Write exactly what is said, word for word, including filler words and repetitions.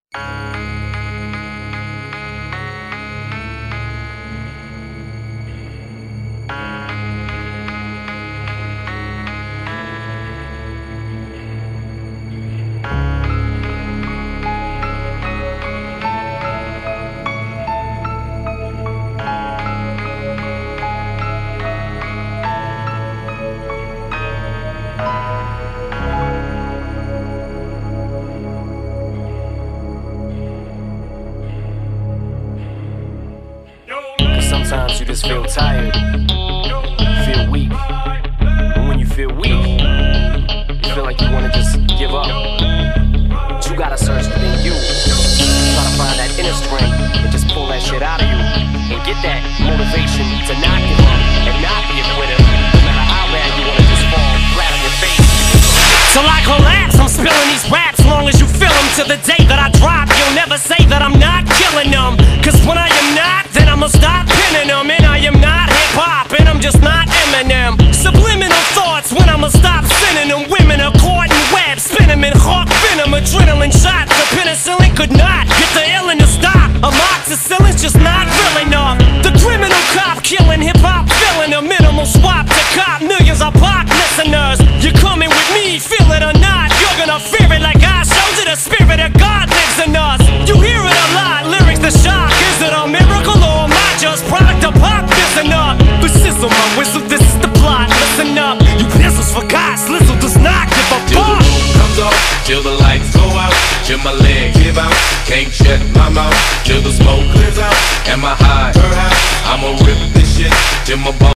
Sometimes you just feel tired, feel weak. And when you feel weak, you feel like you want to just give up. But you gotta search within you. Try to find that inner strength and just pull that shit out of you. And get that motivation to not give up and not be a quitter. No matter how bad you want to just fall flat on your face. Till I collapse, I'm spilling these raps long as you feel them. To the day that I drop, you'll never say that I'm not killing them. Cause when I am not, then I'ma stop pinning them. And I am not hip-hop, and I'm just not Eminem. Subliminal thoughts when I'ma stop sending them. Women are caught in webs, spin them in hawk venom. Adrenaline shots, the penicillin could not get the illin to stop. Amoxicillin's just not real enough. The criminal cop killing hip-hop, filling a minimal swap to cop millions of pop listeners. You're coming with me, feel it or not, you're gonna fear it like I showed you. The spirit of God lives in us. You hear it a lot, lyrics the shock. Is it a miracle or am I just product of pop? Listen up, but sizzle my whistle, this is the plot. Listen up, you pistols for God, Slizzle does not give a Till fuck. the moon comes off, till the lights go out, till my leg give out, can't shut my mouth, till the smoke clears out, and my high, I'ma rip this shit till my bones.